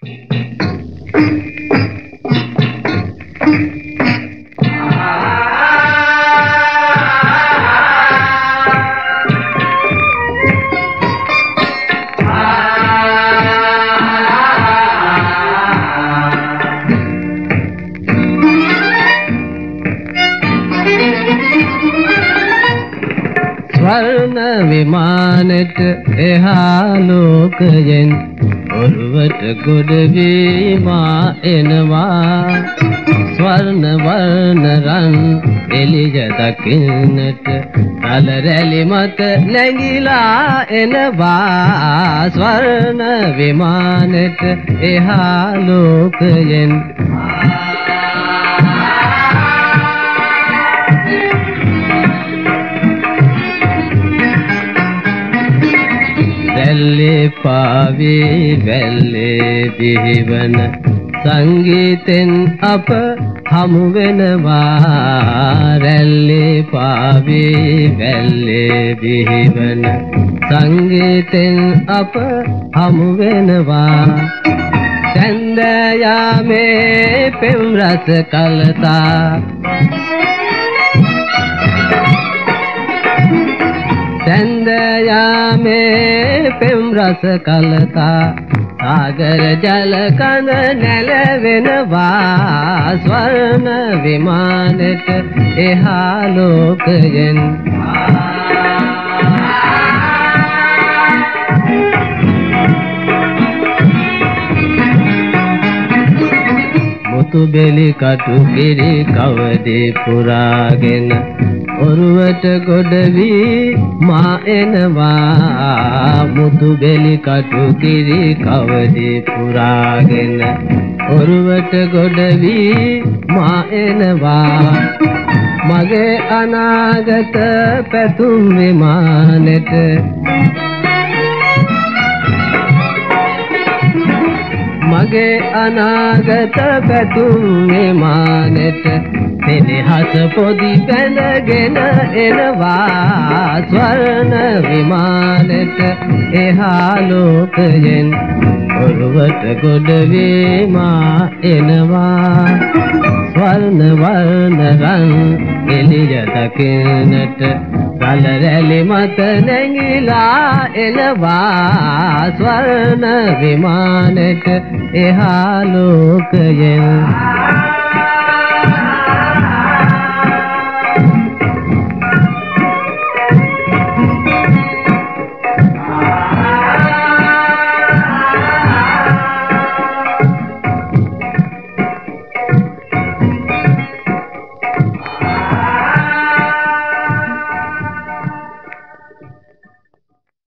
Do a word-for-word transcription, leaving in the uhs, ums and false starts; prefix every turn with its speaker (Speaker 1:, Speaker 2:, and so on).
Speaker 1: स्वर्ण विमानट एहालोकयन उर्वट गुडवीमा एनवा स्वर्ण वर्ण रंग एलिज दकिन्नट तल रैली मत नंगिला एनवा स्वर्ण विमानट एहालोकयन වැල්ලේ පාවේ වැල්ලේ දිහිවන සංගීතෙන් අප හමු වෙනවා රැල්ලේ පාවේ වැල්ලේ දිහිවන සංගීතෙන් අප හමු වෙනවා සැන්දයාමේ පෙම් රස කලතා සැන්දයාමේ පෙම් රස කලතා සාගර ජල කඳ නැලවෙනවා ස්වර්ණ විමානෙට එහා ලෝකයෙන් මුතු බෙලි කටු කිරි කවදේ පුරාගෙන ඔරුවට ගොඩ වී මා එනවා මුතු බෙලි කටු කිරි කවදේ පුරාගෙන ඔරුවට ගොඩ වී මා එනවා මගේ අනාගත පැතුම් විමානෙට මගේ අනාගත පැතුම් විමානෙට සෙනෙහස පොදි බැඳගෙන එනවා ස්වර්ණ විමානෙට එහා ලෝකයෙන් ඔරුවට ගොඩ වීමා එනවා ස්වර්ණ වර්ණ රං එළිය දකින්නට රළ රැලි මත නැගිලා එනවා ස්වර්ණ විමානෙට එහා ලෝකයෙන්